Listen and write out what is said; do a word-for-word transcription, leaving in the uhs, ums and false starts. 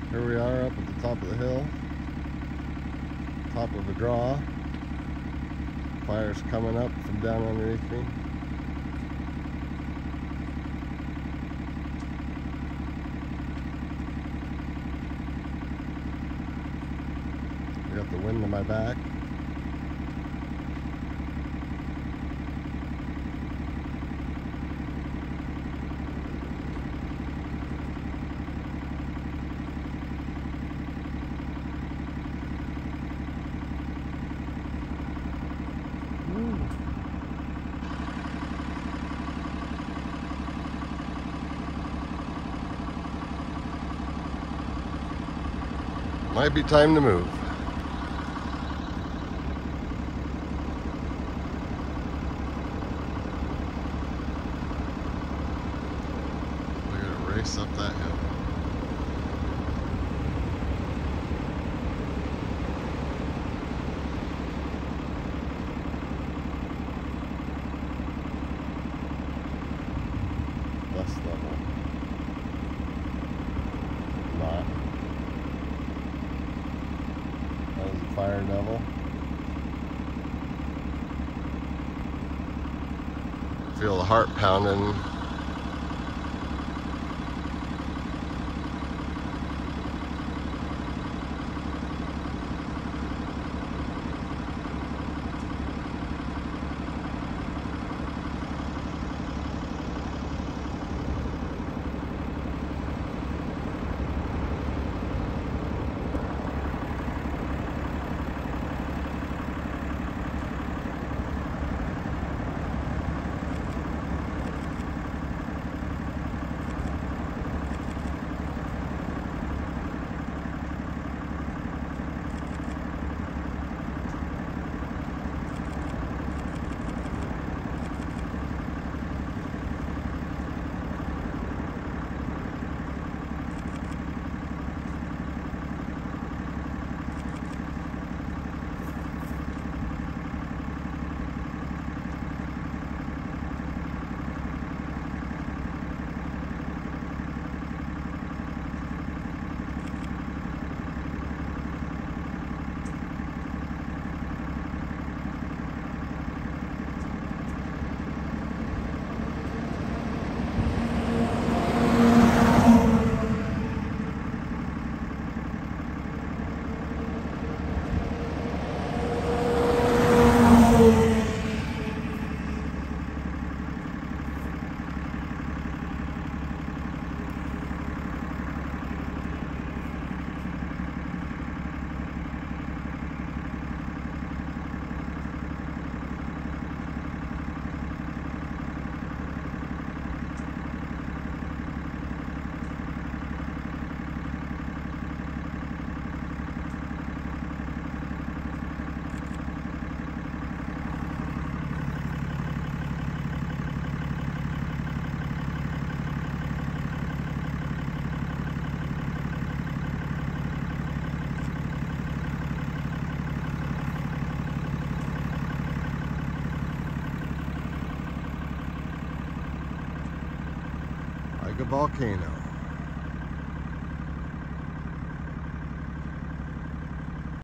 Here we are up at the top of the hill, top of a draw. Fire's coming up from down underneath me. I got the wind in my back. Might be time to move. We're gonna race up that hill. Dust level. Not. That was a fire devil. Feel the heart pounding. Like a volcano.